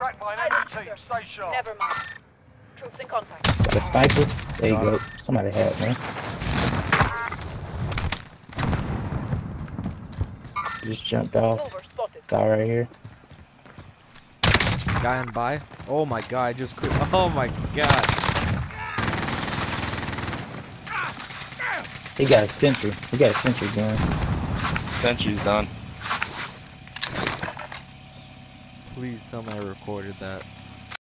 Tracked by an enemy team. Stay sharp. Never mind. Troops in contact. Got a sniper. There you go. Somebody had it, man. Just jumped off. Mover spotted. Guy right here. Guy on by. Oh my god, I just quit. Oh my god. He got a sentry. He got a sentry gun. Sentry's done. Please tell me I recorded that.